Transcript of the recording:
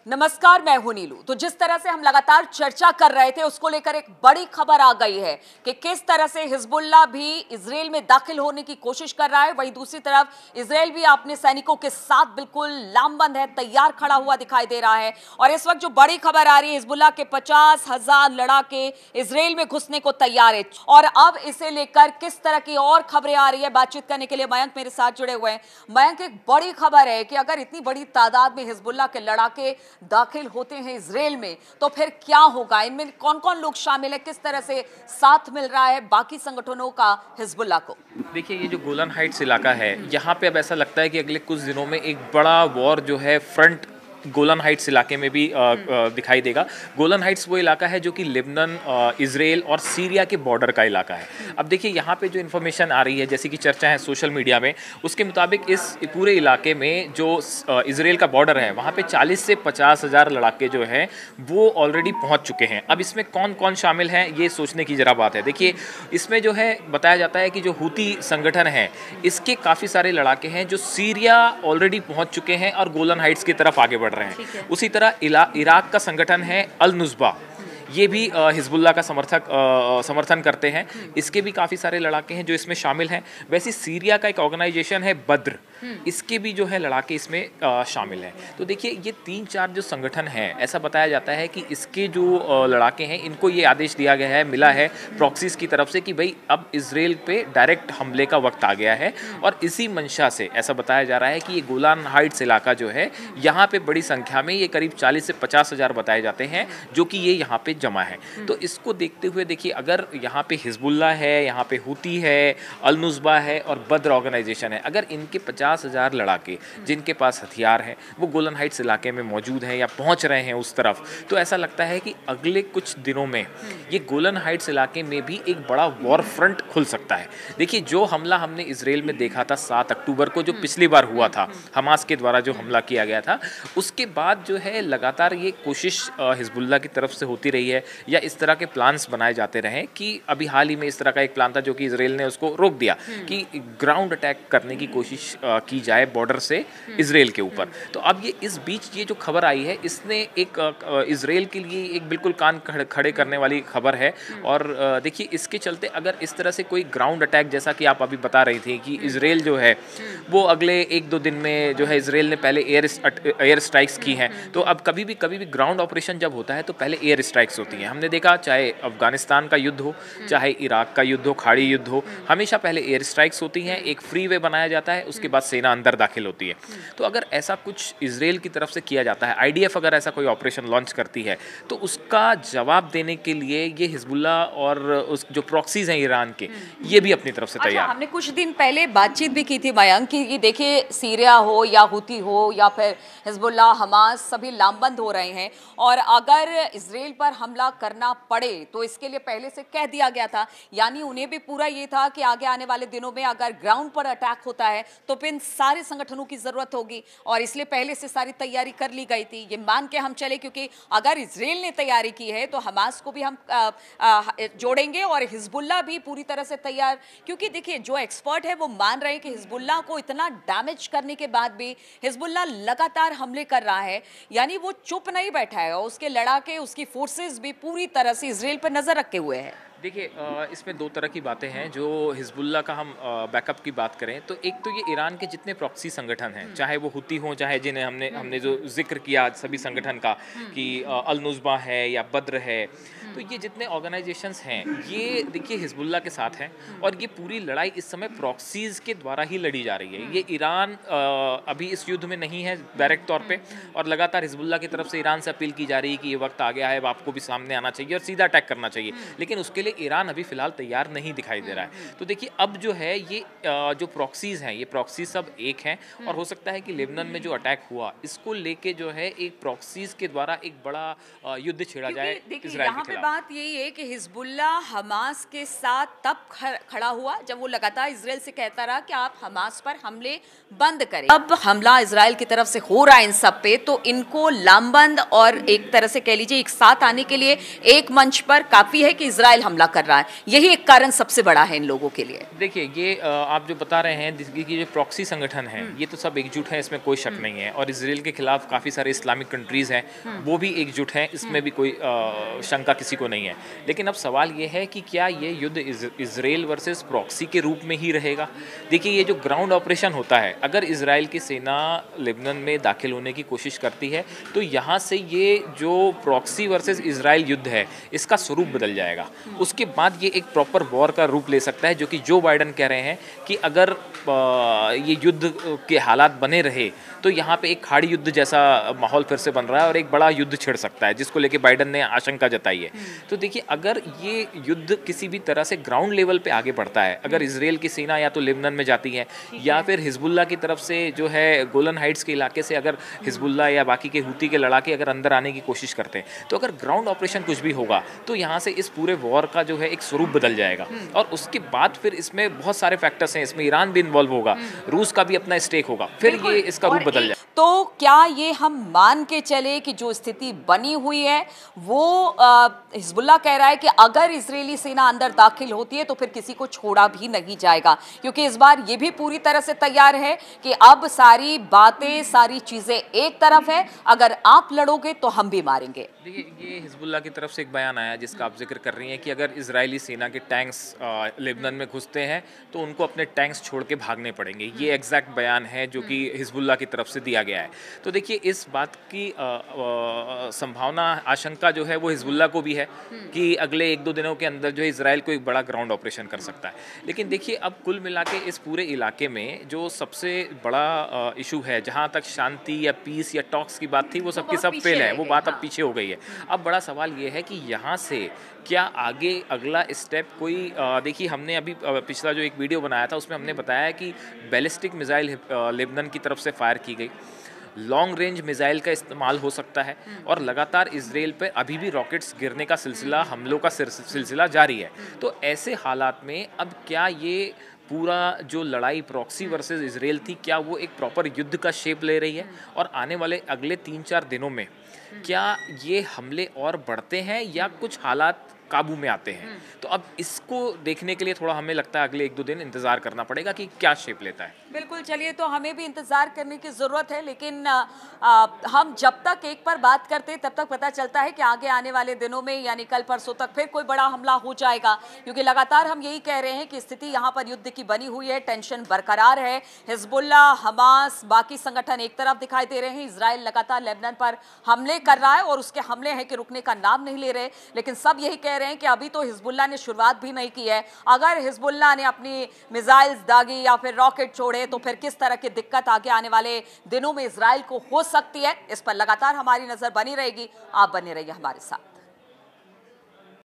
नमस्कार, मैं हूं नीलू। तो जिस तरह से हम लगातार चर्चा कर रहे थे उसको लेकर एक बड़ी खबर आ गई है कि किस तरह से हिजबुल्लाह भी इजराइल में दाखिल होने की कोशिश कर रहा है। वहीं दूसरी तरफ इजराइल भी अपने सैनिकों के साथ बिल्कुल लामबंद है, तैयार खड़ा हुआ दिखाई दे रहा है। और इस वक्त जो बड़ी खबर आ रही है, हिजबुल्लाह के 50,000 लड़ाके इजराइल में घुसने को तैयार है। और अब इसे लेकर किस तरह की और खबरें आ रही है, बातचीत करने के लिए मयंक मेरे साथ जुड़े हुए हैं। मयंक, एक बड़ी खबर है कि अगर इतनी बड़ी तादाद में हिजबुल्लाह के लड़ाके दाखिल होते हैं इजराइल में तो फिर क्या होगा, इनमें कौन कौन लोग शामिल है, किस तरह से साथ मिल रहा है बाकी संगठनों का हिजबुल्लाह को। देखिए, ये जो गोलन हाइट्स इलाका है, यहाँ पे अब ऐसा लगता है कि अगले कुछ दिनों में एक बड़ा वॉर जो है फ्रंट गोलन हाइट्स इलाके में भी दिखाई देगा। गोलन हाइट्स वो इलाका है जो कि लेबनान, इजराइल और सीरिया के बॉर्डर का इलाका है। अब देखिए, यहाँ पे जो इन्फॉर्मेशन आ रही है, जैसे कि चर्चा है सोशल मीडिया में, उसके मुताबिक इस पूरे इलाके में जो इजराइल का बॉर्डर है, वहाँ पे 40 से 50,000 लड़ाके जो हैं वो ऑलरेडी पहुँच चुके हैं। अब इसमें कौन कौन शामिल हैं, ये सोचने की ज़रा बात है। देखिए, इसमें जो है बताया जाता है कि जो हूती संगठन है, इसके काफ़ी सारे लड़ाके हैं जो सीरिया ऑलरेडी पहुँच चुके हैं और गोलन हाइट्स की तरफ आगे बढ़ रहे हैं। उसी तरह इराक का संगठन है अल नुस्बा, ये भी हिजबुल्लाह का समर्थन करते हैं। इसके भी काफ़ी सारे लड़ाके हैं जो इसमें शामिल हैं। वैसे सीरिया का एक ऑर्गेनाइजेशन है बद्र, इसके भी जो है लड़ाके इसमें शामिल हैं। तो देखिए, ये 3-4 जो संगठन हैं, ऐसा बताया जाता है कि इसके जो लड़ाके हैं, इनको ये आदेश दिया गया है, मिला है प्रॉक्सीज की तरफ से कि भाई अब इजराइल पे डायरेक्ट हमले का वक्त आ गया है। और इसी मंशा से ऐसा बताया जा रहा है कि ये गोलान हाइट्स इलाका जो है, यहाँ पे बड़ी संख्या में ये करीब 40 से 50,000 बताए जाते हैं जो कि ये यहाँ पे जमा है। तो इसको देखते हुए देखिए, अगर यहाँ पे हिजबुल्लाह है, यहाँ पे हूती है, अल नुस्बा है और बद्र ऑर्गेनाइजेशन है, अगर इनके 50,000 लड़ाके जिनके पास हथियार हैं वो गोलन हाइट्स इलाके में मौजूद हैं या पहुँच रहे हैं उस तरफ, तो ऐसा लगता है कि अगले कुछ दिनों में ये गोलन हाइट्स इलाके में भी एक बड़ा वॉर फ्रंट खुल सकता है। देखिए, जो हमला हमने इजराइल में देखा था 7 अक्टूबर को, जो पिछली बार हुआ था, हमास के द्वारा जो हमला किया गया था, उसके बाद जो है लगातार ये कोशिश हिजबुल्लाह की तरफ से होती रही है या इस तरह के प्लान्स बनाए जाते रहे कि अभी हाल ही में इस तरह का एक प्लान था जो कि इजराइल ने उसको रोक दिया कि ग्राउंड अटैक करने की कोशिश की जाए बॉर्डर से इजराइल के ऊपर। तो अब ये इस बीच ये जो खबर आई है, इसने एक इजराइल के लिए एक बिल्कुल कान खड़े करने वाली खबर है। और देखिए, इसके चलते अगर इस तरह से कोई ग्राउंड अटैक, जैसा कि आप अभी बता रही थी कि इजराइल जो है वो अगले 1-2 दिन में जो है, इजराइल ने पहले एयर स्ट्राइक्स की हैं, तो अब कभी भी ग्राउंड ऑपरेशन जब होता है तो पहले एयर स्ट्राइक्स होती हैं। हमने देखा, चाहे अफगानिस्तान का युद्ध हो, चाहे इराक का युद्ध हो, खाड़ी युद्ध हो, हमेशा पहले एयर स्ट्राइक्स होती हैं, एक फ्री वे बनाया जाता है, उसके बाद सेना अंदर दाखिल होती है। तो अगर ऐसा कुछ इजराइल की तरफ से किया जाता है, आईडीएफ अगर ऐसा कोई ऑपरेशन लॉन्च करती है, तो उसका जवाब देने के लिए ये हिजबुल्लाह और उस जो प्रॉक्सीज हैं ईरान के, ये भी अपनी तरफ से तैयार। हमने कुछ दिन पहले बातचीत भी की थी मयंक कि देखिए, सीरिया हो या हूती हो या फिर हिजबुल्लाह, हमास, सभी लामबंद हो रहे हैं और अगर इजराइल पर हमला करना पड़े तो इसके लिए पहले से कह दिया गया था। यानी उन्हें भी पूरा ये था कि आगे आने वाले दिनों में अगर ग्राउंड पर अटैक होता है तो फिर सारे संगठनों की जरूरत होगी और इसलिए पहले से सारी तैयारी कर ली गई थी। ये मान के हम चले, क्योंकि अगर इजराइल ने तैयारी की है तो हमास को भी हम जोड़ेंगे और हिजबुल्लाह भी पूरी तरह से तैयार। क्योंकि देखिए, जो एक्सपर्ट है वो मान रहे हैं कि हिजबुल्लाह को इतना डैमेज करने के बाद भी हिजबुल्लाह लगातार हमले कर रहा है, यानी वो चुप नहीं बैठा है और उसके लड़ाके, उसकी फोर्सेस भी पूरी तरह से इजराइल पर नजर रखे हुए हैं। देखिए, इसमें 2 तरह की बातें हैं। जो हिजबुल्लाह का हम बैकअप की बात करें तो एक तो ये ईरान के जितने प्रॉक्सी संगठन हैं, चाहे वो हुती हों, चाहे जिन्हें हमने जो जिक्र किया सभी संगठन का कि अल नुस्बा है या बद्र है, तो ये जितने ऑर्गेनाइजेशंस हैं, ये देखिए हिजबुल्लाह के साथ हैं और ये पूरी लड़ाई इस समय प्रॉक्सीज के द्वारा ही लड़ी जा रही है। ये ईरान अभी इस युद्ध में नहीं है डायरेक्ट तौर पे, और लगातार हिजबुल्लाह की तरफ से ईरान से अपील की जा रही है कि ये वक्त आ गया है, आपको भी सामने आना चाहिए और सीधा अटैक करना चाहिए। लेकिन उसके लिए ईरान अभी फिलहाल तैयार नहीं दिखाई दे रहा है। तो देखिए, अब जो है ये जो प्रॉक्सीज हैं, ये प्रॉक्सीज सब एक हैं और हो सकता है कि लेबनान में जो अटैक हुआ, इसको लेके जो है एक प्रॉक्सीज के द्वारा एक बड़ा युद्ध छेड़ा जाए इजराइल के खिलाफ। बात यही है कि हिजबुल्लाह हमास के साथ तब खड़ा हुआ जब वो लगातार इजराइल से कहता रहा कि आप हमास पर हमले बंद करें। अब हमला इजराइल की तरफ से हो रहा है इन सब पे, तो इनको लामबंद और एक तरह से कह लीजिए एक साथ आने के लिए एक मंच पर काफी है कि इजराइल हमला हमला कर रहा है, यही एक कारण सबसे बड़ा है इन लोगों के लिए। देखिए ये आप जो बता रहे हैं कि जो प्रॉक्सी संगठन है ये तो सब एकजुट है, इसमें कोई शक नहीं है, और इसराइल के खिलाफ काफ़ी सारे इस्लामिक कंट्रीज हैं वो भी एकजुट हैं, इसमें भी कोई शंका किसी को नहीं है। लेकिन अब सवाल ये है कि क्या ये युद्ध इसराइल वर्सेस प्रॉक्सी के रूप में ही रहेगा? देखिए ये जो ग्राउंड ऑपरेशन होता है, अगर इसराइल की सेना लेबनान में दाखिल होने की कोशिश करती है तो यहाँ से ये जो प्रॉक्सी वर्सेस इसराइल युद्ध है इसका स्वरूप बदल जाएगा। उसके बाद ये एक प्रॉपर वॉर का रूप ले सकता है, जो कि जो बाइडन कह रहे हैं कि अगर ये युद्ध के हालात बने रहे तो यहाँ पे एक खाड़ी युद्ध जैसा माहौल फिर से बन रहा है और एक बड़ा युद्ध छिड़ सकता है, जिसको लेके बाइडन ने आशंका जताई है। तो देखिए अगर ये युद्ध किसी भी तरह से ग्राउंड लेवल पे आगे बढ़ता है, अगर इसराइल की सेना या तो लेबनान में जाती है या फिर हिजबुल्लाह की तरफ से जो है गोलन हाइट्स के इलाके से अगर हिजबुल्लाह या बाकी के हुती के लड़ाके अगर अंदर आने की कोशिश करते हैं, तो अगर ग्राउंड ऑपरेशन कुछ भी होगा तो यहाँ से इस पूरे वॉर का जो है एक स्वरूप बदल जाएगा। और उसके बाद फिर इसमें बहुत सारे फैक्टर्स हैं, इसमें ईरान भी इन्वॉल्व होगा, रूस का भी अपना स्टेक होगा, फिर ये इसका रूप बदल जाएगा। तो क्या ये हम मान के चले कि जो स्थिति बनी हुई है वो हिजबुल्लाह कह रहा है कि अगर इजरायली सेना अंदर दाखिल होती है तो फिर किसी को छोड़ा भी नहीं जाएगा, क्योंकि इस बार ये भी पूरी तरह से तैयार है कि अब सारी बातें सारी चीजें एक तरफ है, अगर आप लड़ोगे तो हम भी मारेंगे। देखिए ये हिजबुल्लाह की तरफ से एक बयान आया जिसका आप जिक्र कर रही हैं कि अगर इजरायली सेना के टैंक्स लेबनान में घुसते हैं तो उनको अपने टैंक्स छोड़ के भागने पड़ेंगे। ये एग्जैक्ट बयान है जो कि हिजबुल्लाह की तरफ से दिया गया है। तो देखिए इस बात की संभावना आशंका जो है वो हिजबुल्लाह को भी है कि अगले 1-2 दिनों के अंदर जो है इजराइल को एक बड़ा ग्राउंड ऑपरेशन कर सकता है। लेकिन देखिए अब कुल मिला के इस पूरे इलाके में जो सबसे बड़ा इशू है, जहाँ तक शांति या पीस या टॉक्स की बात थी वो सबकी सब फेल है, वो बात अब पीछे हो गई है। अब बड़ा सवाल ये है कि यहाँ से क्या आगे अगला स्टेप कोई देखिए हमने अभी पिछला जो एक वीडियो बनाया था उसमें हमने बताया कि बैलिस्टिक मिसाइल लेबनान की तरफ से फायर की गई, लॉन्ग रेंज मिसाइल का इस्तेमाल हो सकता है, और लगातार इसराइल पे अभी भी रॉकेट्स गिरने का सिलसिला, हमलों का सिलसिला जारी है। तो ऐसे हालात में अब क्या ये पूरा जो लड़ाई प्रॉक्सी वर्सेस इसराइल थी, क्या वो एक प्रॉपर युद्ध का शेप ले रही है, और आने वाले अगले 3-4 दिनों में क्या ये हमले और बढ़ते हैं या कुछ हालात काबू में आते हैं? तो अब इसको देखने के लिए थोड़ा हमें लगता है अगले 1-2 दिन इंतजार करना पड़ेगा कि क्या शेप लेता है। बिल्कुल, चलिए तो हमें भी इंतजार करने की जरूरत है, लेकिन हम जब तक एक पर बात करते हैं तब तक पता चलता है कि आगे आने वाले दिनों में यानी कल परसों तक फिर कोई बड़ा हमला हो जाएगा, क्योंकि लगातार हम यही कह रहे हैं कि स्थिति यहाँ पर युद्ध की बनी हुई है, टेंशन बरकरार है। हिजबुल्लाह, हमास, बाकी संगठन एक तरफ दिखाई दे रहे हैं, इजराइल लगातार लेबनान पर हमले कर रहा है और उसके हमले हैं कि रुकने का नाम नहीं ले रहे। लेकिन सब यही कह रहे हैं कि अभी तो हिजबुल्लाह ने शुरुआत भी नहीं की है, अगर हिजबुल्लाह ने अपनी मिसाइल्स दागी या फिर रॉकेट छोड़े तो फिर किस तरह की दिक्कत आगे आने वाले दिनों में इजराइल को हो सकती है, इस पर लगातार हमारी नजर बनी रहेगी। आप बने रहिए हमारे साथ।